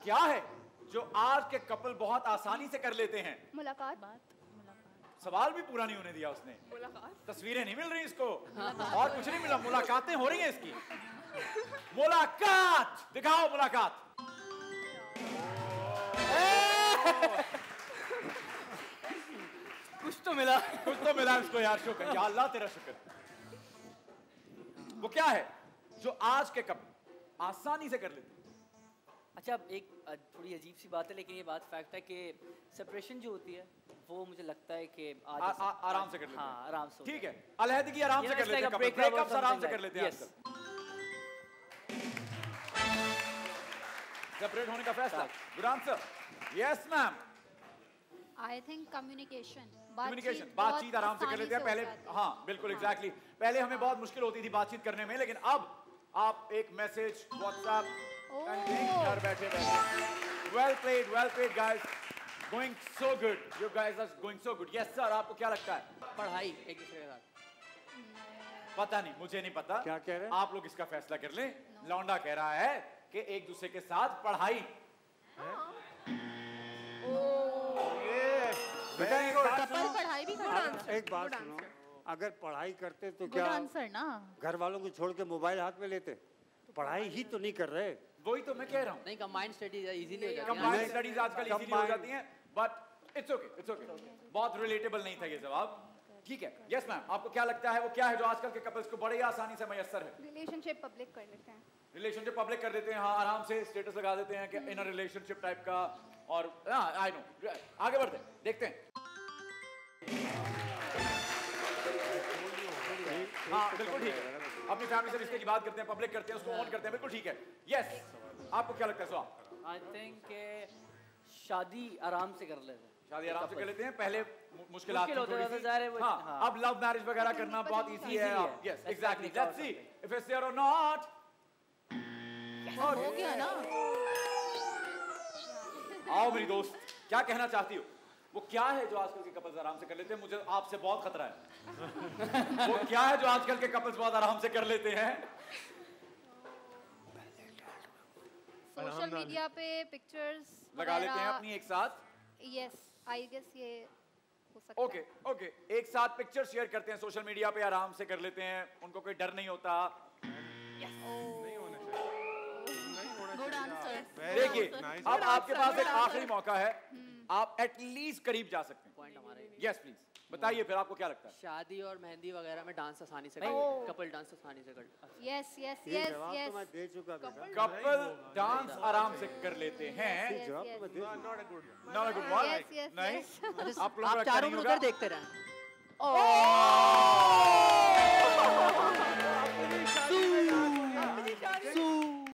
क्या है जो आज के कपल बहुत आसानी से कर लेते हैं? मुलाकात। सवाल भी पूरा नहीं होने दिया उसने। मुलाकात। तस्वीरें नहीं मिल रही इसको और कुछ नहीं मिला, मुलाकातें हो रही हैं इसकी। मुलाकात दिखाओ, मुलाकात। कुछ तो मिला इसको यार, शुक्र या अल्लाह तेरा शुक्र। वो क्या है जो आज के कपल आसानी से कर लेते हैं? अच्छा, एक थोड़ी अजीब सी बात है लेकिन ये बात फैक्ट है कि सेपरेशन जो होती है वो मुझे लगता है कि आराम से कर लेते हैं। हाँ, आराम से। ठीक है, अलहदगी आराम से कर लेते हैं, ब्रेकअप्स आराम से कर लेते हैं आजकल। सेपरेट होने का फैसला। Good answer. Yes ma'am. I think communication, बातचीत आराम से कर लेते हैं पहले। हाँ बिल्कुल, एग्जैक्टली। पहले हमें बहुत मुश्किल होती थी बातचीत करने में, लेकिन अब आप एक मैसेज व्हाट्सएप घर बैठे well played guys, going so good, you guys are going so good. Yes sir, आपको क्या लगता है? पढ़ाई एक दूसरे के साथ। पता नहीं, मुझे नहीं पता। क्या कह रहे हैं आप लोग? इसका फैसला कर लें। लौंडा कह रहा है कि एक दूसरे के साथ पढ़ाई। पढ़ाई भी करते। एक बात सुनो, अगर पढ़ाई करते तो क्या आंसर ना, घर वालों को छोड़ के मोबाइल हाथ में लेते? पढ़ाई ही तो नहीं कर रहे। वही तो मैं कह रहा हूँ। नहीं, कंबाइंड स्टडीज इजीली हो जाती है। कंबाइंड स्टडीज आजकल इजीली हो जाती हैं, बट इट्स ओके। बहुत रिलेटेबल नहीं था ये जवाब। ठीक है। यस मैम, आपको क्या लगता है वो क्या है जो आजकल के कपल्स को बड़े आसानी से मयसर है? रिलेशनशिप पब्लिक कर लेते हैं। रिलेशनशिप पब्लिक कर देते हैं, हाँ, आराम से स्टेटस लगा देते हैं कि इन अ रिलेशनशिप टाइप का। और आई नो, आगे बढ़ते हैं, देखते हैं। हाँ बिल्कुल ठीक है, अपनी फैमिली से रिश्ते की बात करते हैं, पब्लिक करते हैं, उसको ऑन करते हैं, बिल्कुल ठीक है। यस, आपको क्या लगता है स्वाब? आई थिंक शादी आराम से कर लेते हैं। शादी आराम से कर लेते हैं, पहले मुश्किल होती थी। हाँ, अब लव मैरिज वगैरह करना बहुत इजी है। Yes exactly, let's see if it's there और नॉट। हो गया ना। आओ मेरी दोस्त, क्या कहना चाहती हो? वो क्या है जो आजकल के कपल्स आराम से कर लेते हैं? मुझे आपसे बहुत खतरा है। वो क्या है जो आजकल के कपल्स बहुत आराम से कर लेते हैं? सोशल मीडिया पे पिक्चर्स लगा लेते हैं अपनी एक साथ। यस, आई गेस ये हो सकता है। ओके, एक साथ पिक्चर शेयर करते हैं सोशल मीडिया पे, आराम से कर लेते हैं, उनको कोई डर नहीं होता। Good answer. देखिए, अब आपके पास एक आखिरी मौका है, आप एटलीस्ट करीब जा सकते हैं। पॉइंट हमारे। यस प्लीज बताइए, फिर आपको क्या लगता है? शादी और मेहंदी वगैरह में डांस आसानी से कपल डांस आसानी से कर। यस यस ये यस जवाब तो यस। मैं दे चुका बेटा। कपल डांस आराम से कर लेते हैं। जवाब तो मैं दे चुका। Not a good one. Yes, yes, नहीं, yes. आप लोगों आप का चारों नहीं मिलकर होगा। देखते रहें।